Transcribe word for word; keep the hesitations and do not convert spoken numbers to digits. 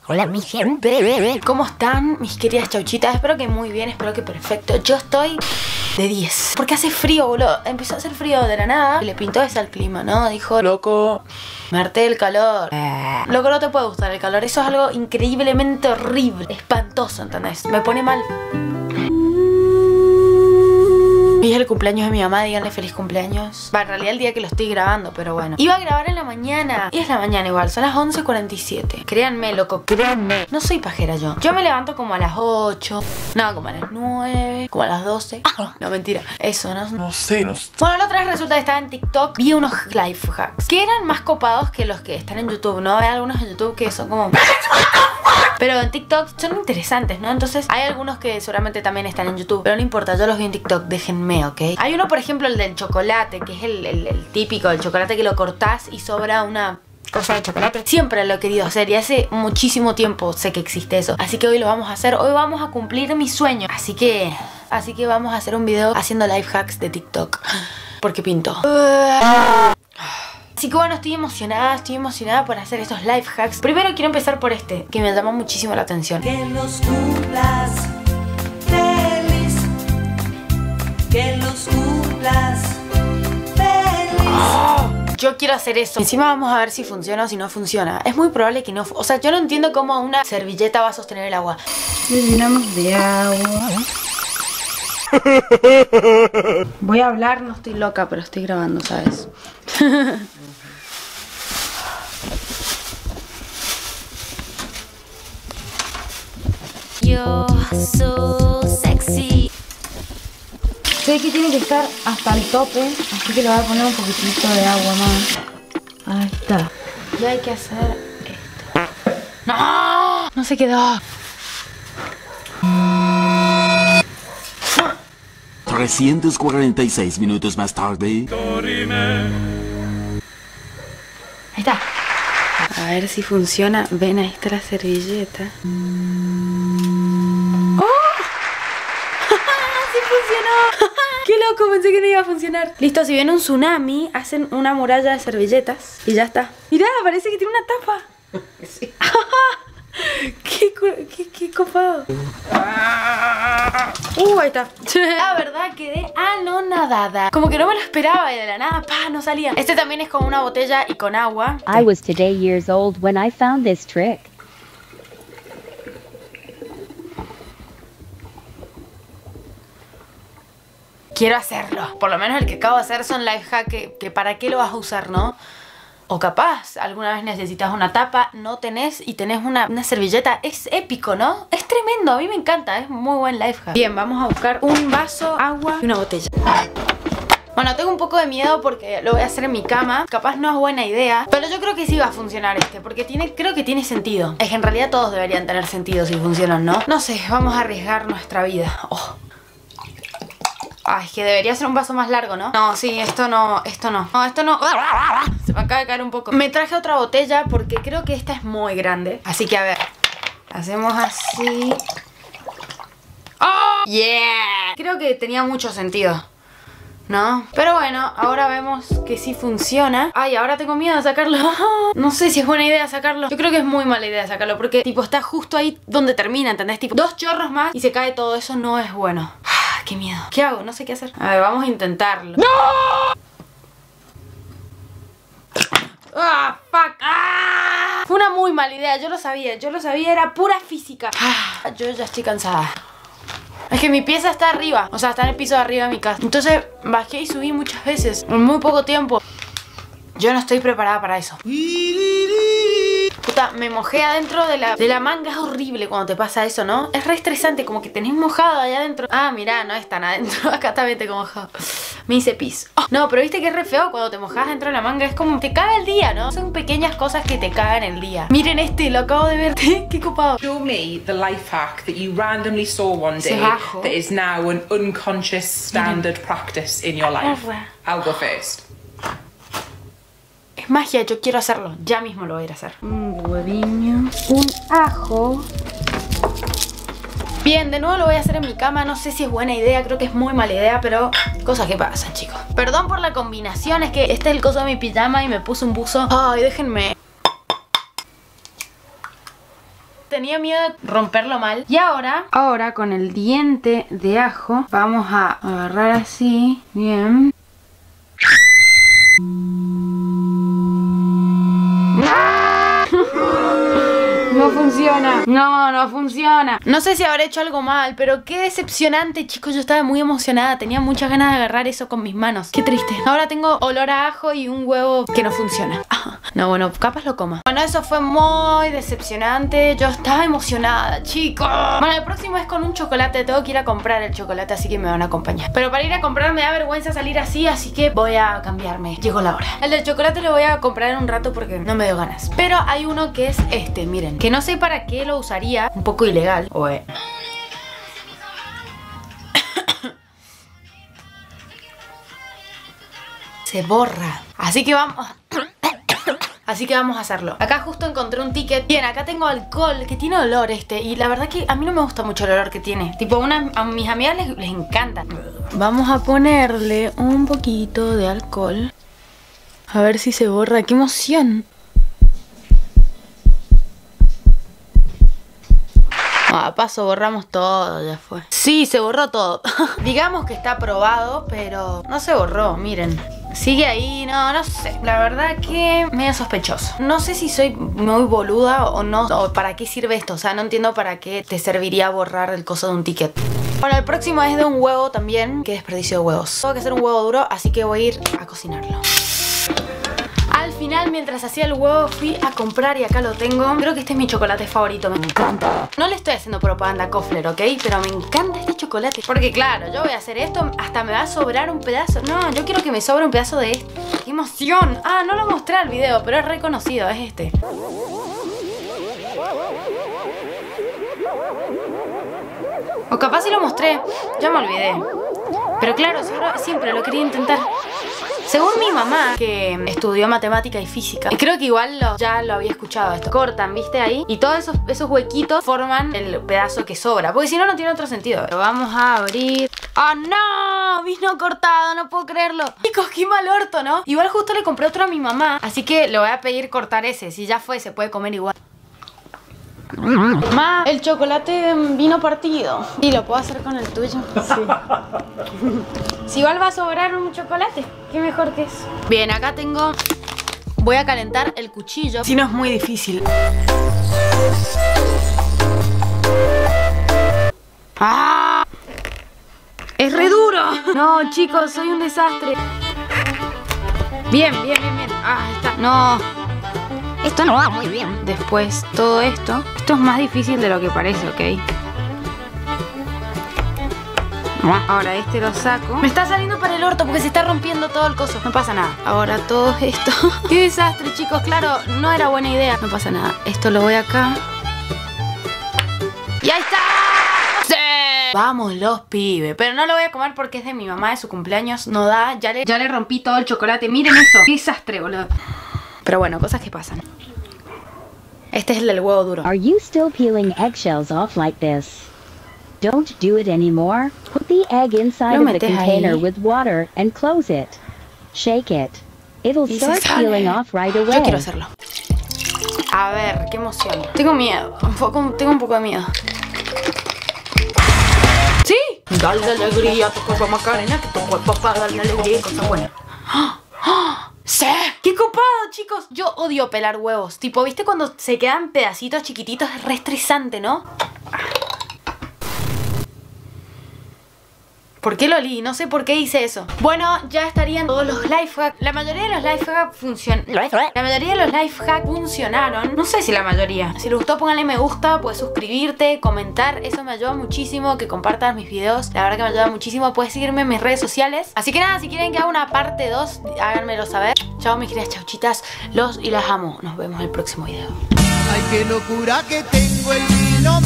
Hola mi gente, ¿cómo están mis queridas chauchitas? Espero que muy bien, espero que perfecto. Yo estoy de diez, porque hace frío, boludo. Empezó a hacer frío de la nada y le pintó ese al clima, ¿no? Dijo, loco, me harté del calor. eh. Loco, no te puede gustar el calor, eso es algo increíblemente horrible, espantoso, ¿entendés? Me pone mal. Hoy es el cumpleaños de mi mamá, díganle feliz cumpleaños. Va, en realidad el día que lo estoy grabando, pero bueno. Iba a grabar en la mañana, y es la mañana igual, son las once cuarenta y siete. Créanme, loco, créanme. No soy pajera yo. Yo me levanto como a las ocho, no, como a las nueve, como a las doce. No, mentira, eso, ¿no? No sé, no sé. Bueno, la otra vez resulta que estaba en TikTok, vi unos life hacks que eran más copados que los que están en YouTube, ¿no? Hay algunos en YouTube que son como... pero en TikTok son interesantes, ¿no? Entonces hay algunos que seguramente también están en YouTube, pero no importa, yo los vi en TikTok, déjenme, ¿ok? Hay uno, por ejemplo, el del chocolate, que es el, el, el típico, el chocolate que lo cortás y sobra una cosa de chocolate. Siempre lo he querido hacer y hace muchísimo tiempo sé que existe eso. Así que hoy lo vamos a hacer, hoy vamos a cumplir mi sueño. Así que, así que vamos a hacer un video haciendo life hacks de TikTok. Porque pinto. Así que bueno, estoy emocionada, estoy emocionada por hacer estos life hacks. Primero quiero empezar por este, que me llama muchísimo la atención. Que los cumplas feliz, que los cumplas feliz. Oh, yo quiero hacer eso. Encima vamos a ver si funciona o si no funciona. Es muy probable que no. O sea, yo no entiendo cómo una servilleta va a sostener el agua. Le llenamos de agua. Voy a hablar, no estoy loca, pero estoy grabando, ¿sabes? You're so sexy. Sé que tiene que estar hasta el tope, así que le voy a poner un poquitito de agua más. Ahí está. Y hay que hacer esto. ¡No! No se quedó. trescientos cuarenta y seis minutos más tarde. Ahí está. A ver si funciona. Ven, ahí está la servilleta. ¡Oh! ¡Sí funcionó! ¡Qué loco! Pensé que no iba a funcionar. Listo, si viene un tsunami, hacen una muralla de servilletas y ya está. Mirá, parece que tiene una tapa. Sí. ¡Qué, qué, qué copado! Uh, ahí está. La verdad quedé anonadada. Como que no me lo esperaba y de la nada, pa, no salía. Este también es con una botella y con agua. I was today years old when I found this trick. Quiero hacerlo. Por lo menos el que acabo de hacer son life hack que, que para qué lo vas a usar, ¿no? O capaz, alguna vez necesitas una tapa, no tenés y tenés una, una servilleta. Es épico, ¿no? Es tremendo, a mí me encanta, es muy buen life hack. Bien, vamos a buscar un vaso, agua y una botella. Bueno, tengo un poco de miedo porque lo voy a hacer en mi cama. Capaz no es buena idea, pero yo creo que sí va a funcionar este, porque tiene, creo que tiene sentido. Es que en realidad todos deberían tener sentido si funcionan, ¿no? No sé, vamos a arriesgar nuestra vida. Oh. Ay, es que debería ser un vaso más largo, ¿no? No, sí, esto no, esto no. No, esto no. Se me acaba de caer un poco. Me traje otra botella porque creo que esta es muy grande. Así que a ver, hacemos así. ¡Oh! ¡Yeah! Creo que tenía mucho sentido, ¿no? Pero bueno, ahora vemos que sí funciona. Ay, ahora tengo miedo de sacarlo. No sé si es buena idea sacarlo. Yo creo que es muy mala idea sacarlo porque, tipo, está justo ahí donde termina, ¿entendés? Tipo, dos chorros más y se cae todo. Eso no es bueno. Qué miedo. ¿Qué hago? No sé qué hacer. A ver, vamos a intentarlo. ¡No! ¡Ah, fuck! ¡Ah! Fue una muy mala idea, yo lo sabía, yo lo sabía, era pura física. Ah, yo ya estoy cansada. Es que mi pieza está arriba, o sea, está en el piso de arriba de mi casa. Entonces bajé y subí muchas veces, en muy poco tiempo. Yo no estoy preparada para eso. Puta, me mojé adentro de la, de la manga. Es horrible cuando te pasa eso, ¿no? Es re estresante, como que tenés mojado allá adentro. Ah, mirá, no es tan adentro. Acá también tengo mojado. Me hice pis. Oh, no, pero viste que es re feo cuando te mojas dentro de la manga. Es como, te caga el día, ¿no? Son pequeñas cosas que te cagan el día. Miren este, lo acabo de ver. Qué copado. Show me the life hack that you randomly saw one day that is now an unconscious standard practice in your life. I'll go first. Es magia, yo quiero hacerlo. Ya mismo lo voy a ir a hacer. Un hueviño, un ajo. Bien, de nuevo lo voy a hacer en mi cama. No sé si es buena idea, creo que es muy mala idea, pero cosas que pasan, chicos. Perdón por la combinación, es que este es el coso de mi pijama y me puse un buzo. Ay, déjenme. tenía miedo de romperlo mal. Y ahora, ahora con el diente de ajo vamos a agarrar así, bien. No funciona. No, no funciona. No sé si habré hecho algo mal, pero qué decepcionante, chicos. Yo estaba muy emocionada. Tenía muchas ganas de agarrar eso con mis manos. Qué triste. Ahora tengo olor a ajo y un huevo que no funciona. No, bueno, capaz lo coma. Bueno, eso fue muy decepcionante. Yo estaba emocionada, chicos. Bueno, el próximo es con un chocolate. Tengo que ir a comprar el chocolate, así que me van a acompañar. Pero para ir a comprar me da vergüenza salir así, así que voy a cambiarme. Llegó la hora. El del chocolate lo voy a comprar en un rato porque no me dio ganas. Pero hay uno que es este, miren. Que no sé para qué lo usaría. Un poco ilegal. Oe. Se borra. Así que vamos... Así que vamos a hacerlo. Acá justo encontré un ticket. Bien, acá tengo alcohol que tiene olor este. Y la verdad que a mí no me gusta mucho el olor que tiene. Tipo, una, a mis amigas les, les encanta. Vamos a ponerle un poquito de alcohol. A ver si se borra. ¡Qué emoción! Ah, paso, borramos todo, ya fue. Sí, se borró todo. Digamos que está aprobado, pero no se borró, miren. Sigue ahí, no, no sé. La verdad que medio sospechoso. No sé si soy muy boluda o no, o para qué sirve esto. O sea, no entiendo para qué te serviría borrar el coso de un ticket. Bueno, el próximo es de un huevo también. Qué desperdicio de huevos. Tengo que hacer un huevo duro, así que voy a ir a cocinarlo. Al final, mientras hacía el huevo, fui a comprar y acá lo tengo. Creo que este es mi chocolate favorito, me encanta. No le estoy haciendo propaganda a Kofler, ¿ok? Pero me encanta este chocolate. Porque claro, yo voy a hacer esto, hasta me va a sobrar un pedazo. No, yo quiero que me sobre un pedazo de esto. ¡Qué emoción! Ah, no lo mostré al video, pero es reconocido, es este. O capaz si lo mostré, ya me olvidé. Pero claro, siempre lo quería intentar. Según mi mamá, que estudió matemática y física, y creo que igual lo, ya lo había escuchado esto. Cortan, ¿viste? Ahí. Y todos esos, esos huequitos forman el pedazo que sobra. Porque si no, no tiene otro sentido. Lo vamos a abrir. ¡Oh, no! Vino cortado, no puedo creerlo. Chicos, qué mal orto, ¿no? Igual justo le compré otro a mi mamá. Así que le voy a pedir cortar ese. Si ya fue, se puede comer igual. Ma, el chocolate vino partido. ¿Y lo puedo hacer con el tuyo? Sí. Si igual va a sobrar un chocolate, qué mejor que eso. Bien, acá tengo... Voy a calentar el cuchillo. Si no es muy difícil. ¡Ah! ¡Es re duro! No, chicos, soy un desastre. Bien, bien, bien, bien. Ah, ahí está. No... Esto no va muy bien. Después, todo esto. Esto es más difícil de lo que parece, ¿ok? Ahora este lo saco. Me está saliendo para el orto porque se está rompiendo todo el coso. No pasa nada. Ahora todo esto. ¡Qué desastre, chicos! Claro, no era buena idea. No pasa nada. Esto lo voy acá. ¡Y ahí está! ¡Sí! Vamos los pibes. Pero no lo voy a comer porque es de mi mamá, de su cumpleaños. No da. Ya le, ya le rompí todo el chocolate. Miren eso. ¡Qué desastre, boludo! Pero bueno, cosas que pasan. Este es el del huevo duro. Are you still peeling eggshells off like this? Don't do it anymore. Put the egg inside of the container with water and close it. Shake it. It'll start peeling off right away. Yo quiero hacerlo. A ver, qué emoción. Tengo miedo. Un poco, tengo un poco de miedo. ¡Sí! Dale alegría a tu cuerpo, Macarena, que tu cuerpo para darle alegría y cosas buenas. ¡Oh! ¡Oh! ¡Sí! ¡Qué copado, chicos! Yo odio pelar huevos. Tipo, ¿viste cuando se quedan pedacitos chiquititos? Es re estresante, ¿no? ¿Por qué lo olí? No sé por qué hice eso. Bueno, ya estarían todos los life hacks. La mayoría de los life hacks funcionan. La mayoría de los life hacks funcionaron. No sé si la mayoría. Si les gustó, pónganle me gusta. Puedes suscribirte, comentar. Eso me ayuda muchísimo. Que compartan mis videos. La verdad que me ayuda muchísimo. Puedes seguirme en mis redes sociales. Así que nada, si quieren que haga una parte dos, háganmelo saber. Chao, mis queridas chauchitas. Los y las amo. Nos vemos en el próximo video. Ay, qué locura que tengo el vino.